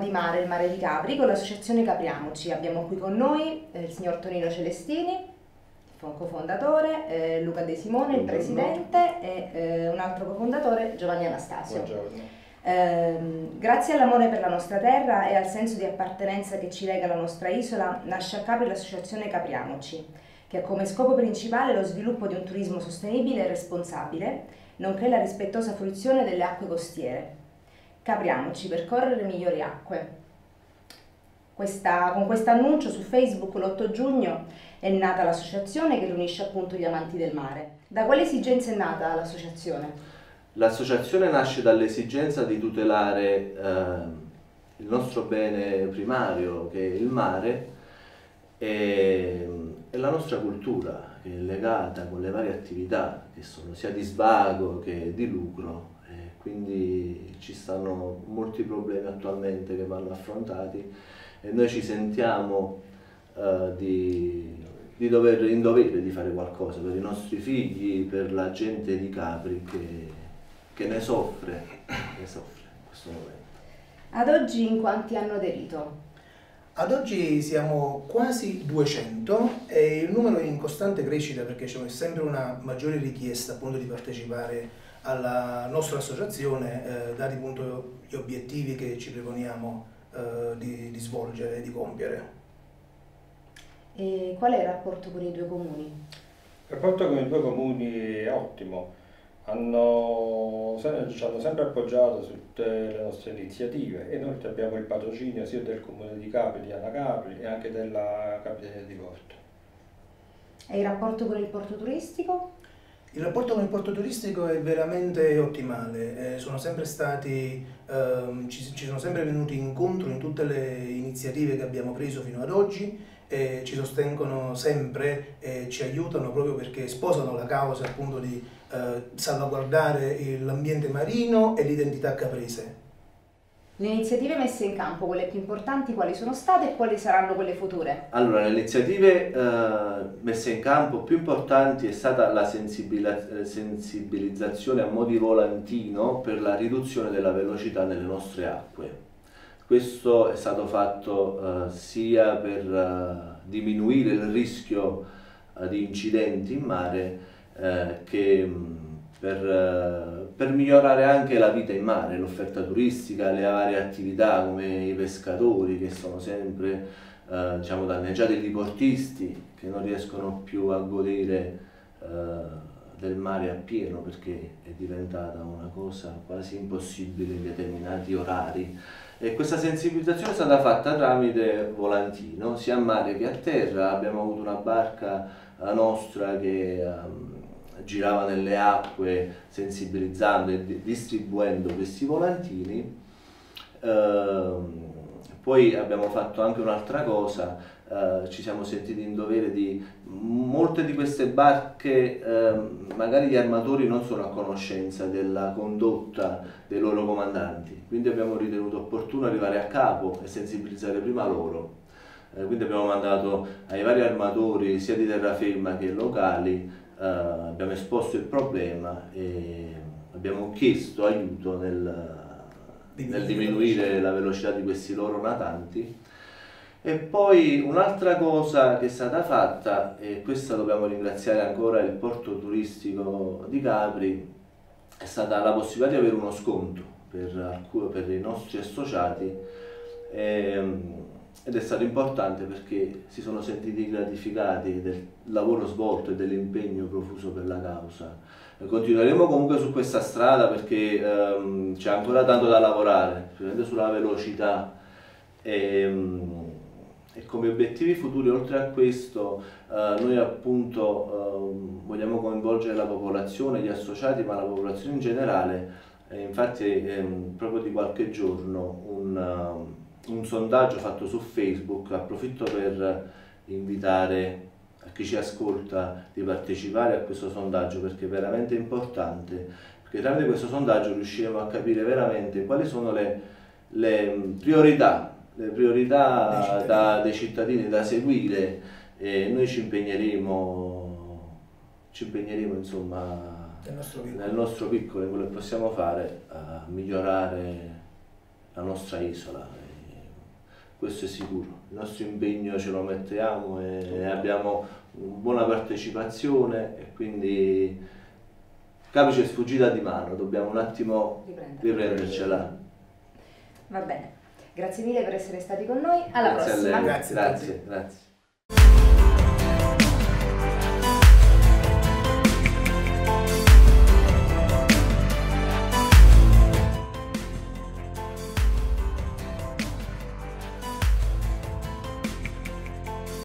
di mare, il mare di Capri, con l'associazione Capriamoci. Abbiamo qui con noi il signor Tonino Celestini, cofondatore, Luca De Simone, il presidente, e un altro cofondatore, Giovanni Anastasio. Buongiorno. Grazie all'amore per la nostra terra e al senso di appartenenza che ci lega alla nostra isola, nasce a Capri l'associazione Capriamoci, che ha come scopo principale lo sviluppo di un turismo sostenibile e responsabile, nonché la rispettosa fruizione delle acque costiere. Capriamoci, percorrere migliori acque. Con questo annuncio su Facebook l'8 giugno è nata l'associazione che riunisce appunto gli amanti del mare. Da quale esigenza è nata l'associazione? L'associazione nasce dall'esigenza di tutelare il nostro bene primario, che è il mare, e la nostra cultura, che è legata con le varie attività che sono sia di svago che di lucro. Quindi ci stanno molti problemi attualmente che vanno affrontati e noi ci sentiamo di dover in dovere di fare qualcosa per i nostri figli, per la gente di Capri che ne soffre in questo momento. Ad oggi in quanti hanno aderito? Ad oggi siamo quasi 200 e il numero è in costante crescita perché c'è sempre una maggiore richiesta appunto di partecipare alla nostra associazione, dati appunto gli obiettivi che ci preponiamo di svolgere e di compiere. E qual è il rapporto con i due comuni? Il rapporto con i due comuni è ottimo, ci hanno sempre appoggiato su tutte le nostre iniziative e inoltre abbiamo il patrocinio sia del comune di Capri, di Ana Capri, e anche della Capitaneria di Porto. E il rapporto con il porto turistico? Il rapporto con il porto turistico è veramente ottimale, ci sono sempre venuti incontro in tutte le iniziative che abbiamo preso fino ad oggi e ci sostengono sempre e ci aiutano proprio perché sposano la causa appunto di salvaguardare l'ambiente marino e l'identità caprese. Le iniziative messe in campo, quelle più importanti, quali sono state e quali saranno quelle future? Allora, le iniziative messe in campo più importanti è stata la sensibilizzazione a mo' di volantino per la riduzione della velocità nelle nostre acque. Questo è stato fatto sia per diminuire il rischio di incidenti in mare che per migliorare anche la vita in mare, l'offerta turistica, le varie attività come i pescatori che sono sempre diciamo, danneggiati, i diportisti che non riescono più a godere del mare appieno perché è diventata una cosa quasi impossibile in determinati orari. E questa sensibilizzazione è stata fatta tramite volantino, sia a mare che a terra. Abbiamo avuto una barca nostra che girava nelle acque sensibilizzando e distribuendo questi volantini. Poi abbiamo fatto anche un'altra cosa, ci siamo sentiti in dovere di molte di queste barche, magari gli armatori non sono a conoscenza della condotta dei loro comandanti, quindi abbiamo ritenuto opportuno arrivare a capo e sensibilizzare prima loro. Quindi abbiamo mandato ai vari armatori sia di terraferma che locali, abbiamo esposto il problema e abbiamo chiesto aiuto nel diminuire la velocità di questi loro natanti. E poi un'altra cosa che è stata fatta, e questa dobbiamo ringraziare ancora il porto turistico di Capri, è stata la possibilità di avere uno sconto per i nostri associati ed è stato importante perché si sono sentiti gratificati del lavoro svolto e dell'impegno profuso per la causa. Continueremo comunque su questa strada perché c'è ancora tanto da lavorare, specialmente sulla velocità e come obiettivi futuri oltre a questo noi appunto vogliamo coinvolgere la popolazione, gli associati ma la popolazione in generale. Infatti proprio di qualche giorno un sondaggio fatto su Facebook, approfitto per invitare a chi ci ascolta di partecipare a questo sondaggio perché è veramente importante, perché tramite questo sondaggio riusciremo a capire veramente quali sono le priorità dei cittadini da seguire e noi ci impegneremo insomma nel nostro piccolo, in quello che possiamo fare a migliorare la nostra isola. questo è sicuro. Il nostro impegno ce lo mettiamo e abbiamo buona partecipazione, e quindi Capice è sfuggita di mano, dobbiamo un attimo riprendercela. Va bene, grazie mille per essere stati con noi, alla Grazie prossima. a lei. Grazie a tutti. Grazie.